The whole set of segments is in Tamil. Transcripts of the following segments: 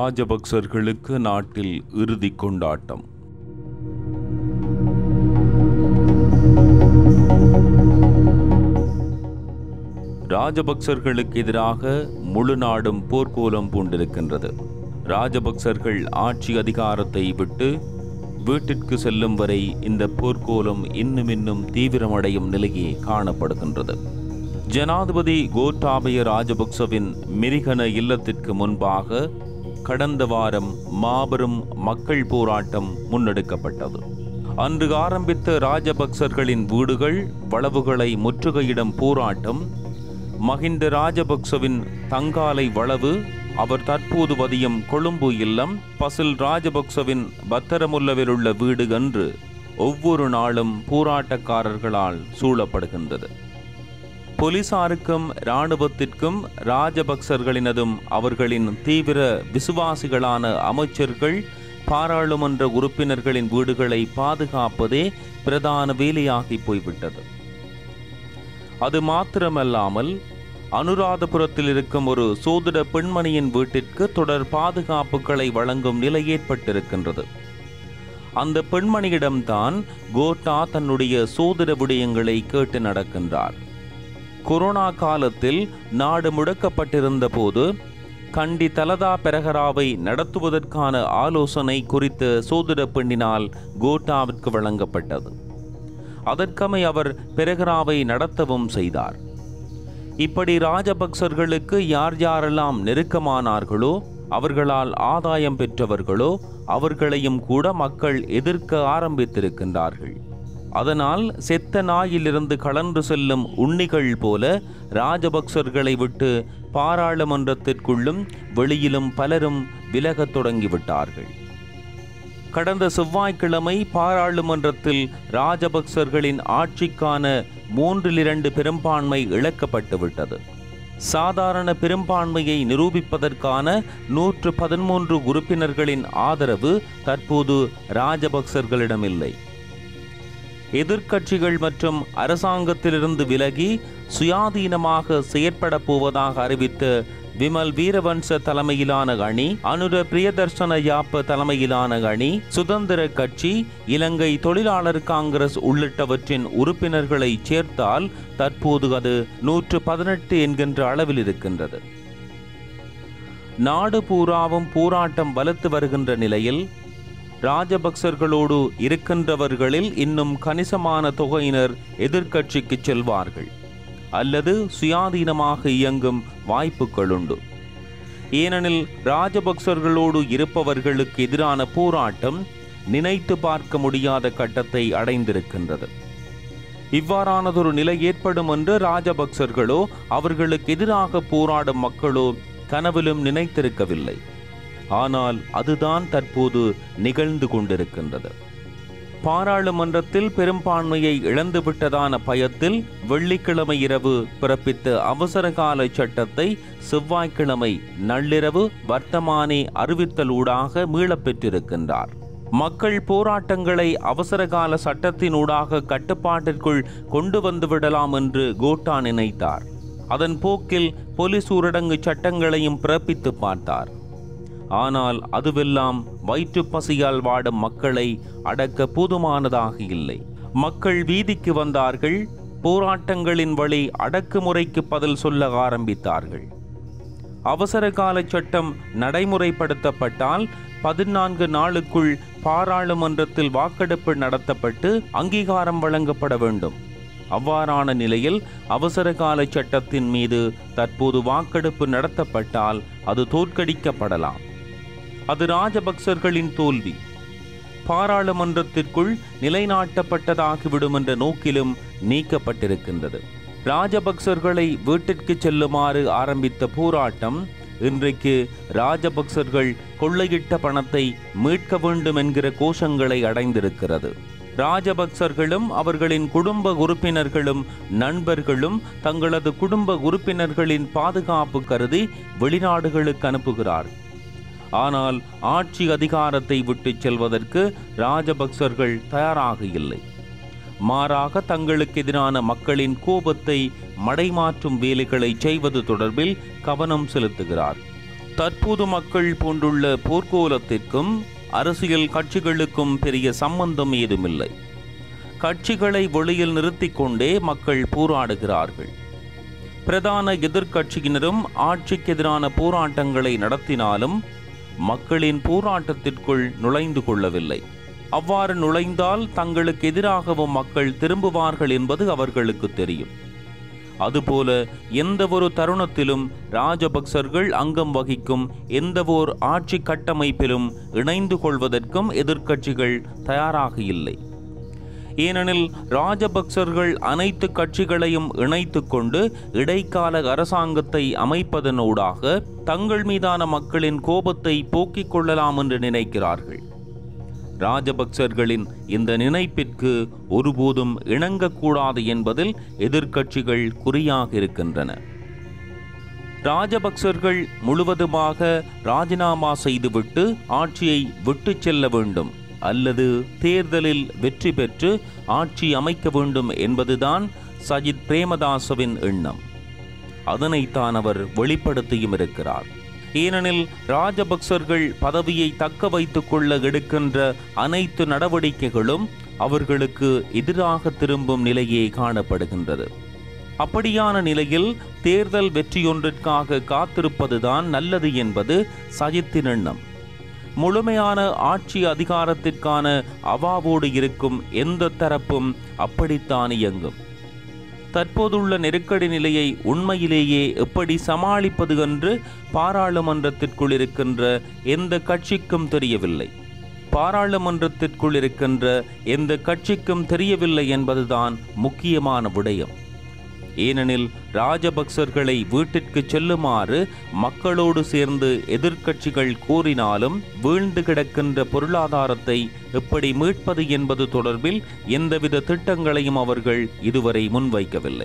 ராஜபக்சர்களுக்கு நாட்டில் இறுதிக் கொண்டாட்டம். ராஜபக்சர்களுக்கு எதிராக முழு நாடும் போர்க்கோலம் பூண்டிருக்கின்றது. ராஜபக்சர்கள் ஆட்சி அதிகாரத்தை விட்டு வீட்டிற்கு செல்லும் வரை இந்த போர்க்கோலம் இன்னும் தீவிரமடையும் நிலையே காணப்படுகின்றது. ஜனாதிபதி கோட்டாபய ராஜபக்சவின் மிரிகன இல்லத்திற்கு முன்பாக கடந்த வாரம் மாபெரும் மக்கள் போராட்டம் முன்னெடுக்கப்பட்டது. அன்று ஆரம்பித்த ராஜபக்சர்களின் வீடுகள் வளவுகளை முற்றுகையிடும் போராட்டம் மஹிந்த ராஜபக்சவின் தங்காலை வளவு, அவர் தற்போது வதியும் கொழும்பு இல்லம், பசில் ராஜபக்சவின் பத்தரமுல்லவில் உள்ள வீடு என்று ஒவ்வொரு நாளும் போராட்டக்காரர்களால் சூழப்படுகின்றது. போலீசாருக்கும் இராணுவத்திற்கும் ராஜபக்சர்களினதும் அவர்களின் தீவிர விசுவாசிகளான அமைச்சர்கள், பாராளுமன்ற உறுப்பினர்களின் வீடுகளை பாதுகாப்பதே பிரதான வேலையாகி போய்விட்டது. அது மாத்திரமல்லாமல் அனுராதபுரத்தில் இருக்கும் ஒரு சோதிட பெண்மணியின் வீட்டிற்கு தொடர் பாதுகாப்புகளை வழங்கும் நிலை ஏற்பட்டிருக்கின்றது. அந்த பெண்மணியிடம்தான் கோட்டா தன்னுடைய சோதிட விடயங்களை கேட்டு நடக்கின்றார். கொரோனா காலத்தில் நாடு முடக்கப்பட்டிருந்த போது கண்டி தலதா பெரகராவை நடத்துவதற்கான ஆலோசனை குறித்த சோதிட பெண்ணினால் கோட்டாவிற்கு வழங்கப்பட்டது. அதற்கமை அவர் பெரகராவை நடத்தவும் செய்தார். இப்படி ராஜபக்சர்களுக்கு யார் யாரெல்லாம் நெருக்கமானார்களோ, அவர்களால் ஆதாயம் பெற்றவர்களோ அவர்களையும் கூட மக்கள் எதிர்க்க ஆரம்பித்திருக்கின்றார்கள். அதனால் செத்த நாயிலிருந்து கலந்து செல்லும் உண்ணிகள் போல ராஜபக்சர்களை விட்டு பாராளுமன்றத்திற்குள்ளும் வெளியிலும் பலரும் விலகத் தொடங்கிவிட்டார்கள். கடந்த செவ்வாய்க்கிழமை பாராளுமன்றத்தில் ராஜபக்சர்களின் ஆட்சிக்கான 3/2 பெரும்பான்மை இழக்கப்பட்டுவிட்டது. சாதாரண பெரும்பான்மையை நிரூபிப்பதற்கான 113 உறுப்பினர்களின் ஆதரவு தற்போது ராஜபக்சர்களிடமில்லை. எதிர்க்கட்சிகள் மற்றும் அரசாங்கத்திலிருந்து விலகி சுயாதீனமாக செயற்பட போவதாக அறிவித்த விமல் வீரவன்ச தலைமையிலான அணி, அனுர பிரியதர்சன யாப்ப தலைமையிலான அணி, சுதந்திர கட்சி, இலங்கை தொழிலாளர் காங்கிரஸ் உள்ளிட்டவற்றின் உறுப்பினர்களை சேர்த்தால் தற்போது அது 118 என்கின்ற அளவில் இருக்கின்றது. நாடு பூராவும் போராட்டம் வலுத்து வருகின்ற நிலையில் ராஜபக்சர்களோடு இருக்கின்றவர்களில் இன்னும் கணிசமான தொகையினர் எதிர்க்கட்சிக்கு செல்வார்கள் அல்லது சுயாதீனமாக இயங்கும் வாய்ப்புகள் உண்டு. ஏனெனில் ராஜபக்சர்களோடு இருப்பவர்களுக்கு எதிரான போராட்டம் நினைத்து பார்க்க முடியாத கட்டத்தை அடைந்திருக்கின்றது. இவ்வாறானதொரு நிலை ஏற்படும் என்று ராஜபக்சர்களோ அவர்களுக்கு எதிராக போராடும் மக்களோ கனவிலும் நினைத்திருக்கவில்லை. ஆனால் அதுதான் தற்போது நிகழ்ந்து கொண்டிருக்கின்றது. பாராளுமன்றத்தில் பெரும்பான்மையை இழந்துவிட்டதான பயத்தில் வெள்ளிக்கிழமை இரவு பிறப்பித்த அவசரகால சட்டத்தை செவ்வாய்க்கிழமை நள்ளிரவு வர்த்தமானி அறிவித்தலூடாக மீளப்பெற்றிருக்கின்றார். மக்கள் போராட்டங்களை அவசரகால சட்டத்தினூடாக கட்டுப்பாட்டிற்குள் கொண்டு வந்துவிடலாம் என்று கோட்டா நினைத்தார். அதன் போக்கில் போலீஸ் ஊரடங்கு சட்டங்களையும் பிறப்பித்து பார்த்தார். ஆனால் அதுவெல்லாம் வயிற்று பசியால் வாடும் மக்களை அடக்க போதுமானதாக இல்லை. மக்கள் வீதிக்கு வந்தார்கள். போராட்டங்களின் வழி அடக்குமுறைக்கு பதில் சொல்ல ஆரம்பித்தார்கள். அவசர கால சட்டம் நடைமுறைப்படுத்தப்பட்டால் 14 நாளுக்குள் பாராளுமன்றத்தில் வாக்கெடுப்பு நடத்தப்பட்டு அங்கீகாரம் வழங்கப்பட வேண்டும். அவ்வாறான நிலையில் அவசர கால சட்டத்தின் மீது தற்போது வாக்கெடுப்பு நடத்தப்பட்டால் அது தோற்கடிக்கப்படலாம். அது ராஜபக்சர்களின் தோல்வி. பாராளுமன்றத்திற்குள் நிலைநாட்டப்பட்டதாகிவிடும் என்ற நோக்கிலும் நீக்கப்பட்டிருக்கின்றது. ராஜபக்சர்களை வீட்டிற்கு செல்லுமாறு ஆரம்பித்த போராட்டம் இன்றைக்கு ராஜபக்சர்கள் கொள்ளையிட்ட பணத்தை மீட்க வேண்டும் என்கிற கோஷங்களை அடைந்திருக்கிறது. ராஜபக்சர்களும் அவர்களின் குடும்ப உறுப்பினர்களும் நண்பர்களும் தங்களது குடும்ப உறுப்பினர்களின் பாதுகாப்பு கருதி வெளிநாடுகளுக்கு அனுப்புகிறார். ஆனால் ஆட்சி அதிகாரத்தை விட்டு செல்வதற்கு ராஜபக்சர்கள் தயாராக இல்லை. மாறாக தங்களுக்கு எதிரான மக்களின் கோபத்தை மடைமாற்றும் வேலைகளை செய்வது தொடர்பில் கவனம் செலுத்துகிறார். தற்போது மக்கள் பூண்டுள்ள போர்க்கோலத்திற்கும் அரசியல் கட்சிகளுக்கும் பெரிய சம்பந்தம் ஏதுமில்லை. கட்சிகளை வெளியில் நிறுத்திக் கொண்டே மக்கள் போராடுகிறார்கள். பிரதான எதிர்க்கட்சியினரும் ஆட்சிக்கு எதிரான போராட்டங்களை நடத்தினாலும் மக்களின் போராட்டத்திற்குள் நுழைந்து கொள்ளவில்லை. அவ்வாறு நுழைந்தால் தங்களுக்கு எதிராகவும் மக்கள் திரும்புவார்கள் என்பது அவர்களுக்கு தெரியும். அதுபோல எந்த ஒரு தருணத்திலும் ராஜபக்சர்கள் அங்கம் வகிக்கும் எந்த ஒரு ஆட்சி கட்டமைப்பிலும் இணைந்து கொள்வதற்கும் எதிர்க்கட்சிகள் தயாராக இல்லை. ஏனெனில் ராஜபக்சர்கள் அனைத்து கட்சிகளையும் இணைத்து கொண்டு இடைக்கால அரசாங்கத்தை அமைப்பதனூடாக தங்கள் மீதான மக்களின் கோபத்தை போக்கிக் கொள்ளலாம் என்று நினைக்கிறார்கள். ராஜபக்சர்களின் இந்த நினைப்பிற்கு ஒருபோதும் இணங்கக்கூடாது என்பதில் எதிர்க்கட்சிகள் குறியாக இருக்கின்றன. ராஜபக்சர்கள் முழுவதுமாக ராஜினாமா செய்துவிட்டு ஆட்சியை விட்டு செல்ல வேண்டும் அல்லது தேர்தலில் வெற்றி பெற்று ஆட்சி அமைக்க வேண்டும் என்பதுதான் சஜித் பிரேமதாசவின் எண்ணம். அதனைத்தான் அவர் வெளிப்படுத்தியும் இருக்கிறார். ஏனெனில் ராஜபக்சர்கள் பதவியை தக்க வைத்துக் கொள்ள எடுக்கின்ற அனைத்து நடவடிக்கைகளும் அவர்களுக்கு எதிராக திரும்பும் நிலையே காணப்படுகின்றது. அப்படியான நிலையில் தேர்தல் வெற்றியொன்றிற்காக காத்திருப்பதுதான் நல்லது என்பது சஜித்தின் எண்ணம். முழுமையான ஆட்சி அதிகாரத்திற்கான அவாவோடு இருக்கும் எந்த தரப்பும் அப்படித்தான் இயங்கும். தற்போதுள்ள நெருக்கடி நிலையை உண்மையிலேயே எப்படி சமாளிப்பது என்று பாராளுமன்றத்திற்குள் இருக்கின்ற எந்த கட்சிக்கும் தெரியவில்லை. பாராளுமன்றத்திற்குள் இருக்கின்ற எந்த கட்சிக்கும் தெரியவில்லை என்பதுதான் முக்கியமான விடயம். ஏனெனில் ராஜபக்சர்களை வீட்டிற்கு செல்லுமாறு மக்களோடு சேர்ந்து எதிர்க்கட்சிகள் கோரினாலும் வீழ்ந்து கிடக்கின்ற பொருளாதாரத்தை எப்படி மீட்பது என்பது தொடர்பில் எந்தவித திட்டங்களையும் அவர்கள் இதுவரை முன்வைக்கவில்லை.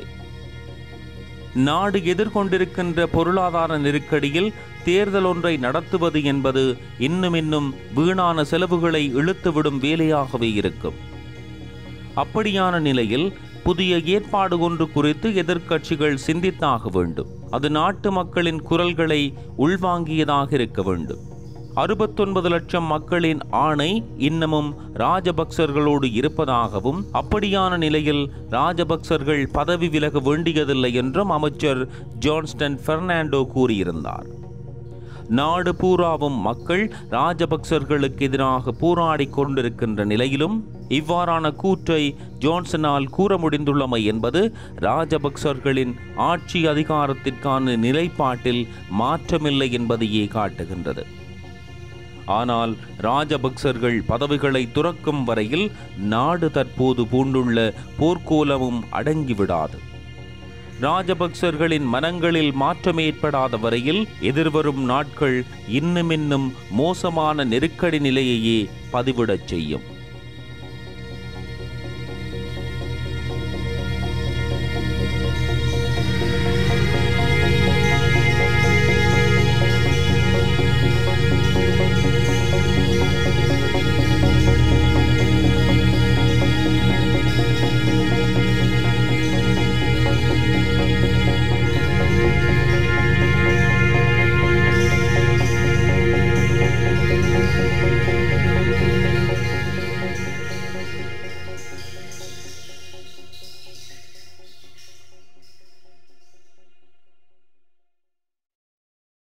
நாடு எதிர்கொண்டிருக்கின்ற பொருளாதார நெருக்கடியில் தேர்தல் ஒன்றை நடத்துவது என்பது இன்னும் வீணான செலவுகளை இழுத்துவிடும் வேலையாகவே இருக்கும். அப்படியான நிலையில் புதிய ஏற்பாடு ஒன்று குறித்து எதிர்க்கட்சிகள் சிந்தித்தாக வேண்டும். அது நாட்டு மக்களின் குரல்களை உள்வாங்கியதாக இருக்க வேண்டும். 69 லட்சம் மக்களின் ஆணை இன்னமும் ராஜபக்சர்களோடு இருப்பதாகவும் அப்படியான நிலையில் ராஜபக்சர்கள் பதவி விலக வேண்டியதில்லை என்றும் அமைச்சர் ஜான்ஸ்டன் பெர்னாண்டோ கூறியிருந்தார். நாடு பூராவும் மக்கள் ராஜபக்சர்களுக்கு எதிராக போராடி கொண்டிருக்கின்ற நிலையிலும் இவ்வாறான கூற்றை ஜான்சனால் கூற முடிந்துள்ளமை என்பது ராஜபக்சர்களின் ஆட்சி அதிகாரத்திற்கான நிலைப்பாட்டில் மாற்றமில்லை என்பதையே காட்டுகின்றது. ஆனால் ராஜபக்சர்கள் பதவிகளை துறக்கும் வரையில் நாடு தற்போது பூண்டுள்ள போர்க்கோலமும் அடங்கிவிடாது. ராஜபக்சர்களின் மனங்களில் மாற்றம் ஏற்படாத வரையில் எதிர்வரும் நாட்கள் இன்னும் மோசமான நெருக்கடி நிலையையே பதிவிடச் செய்யும்.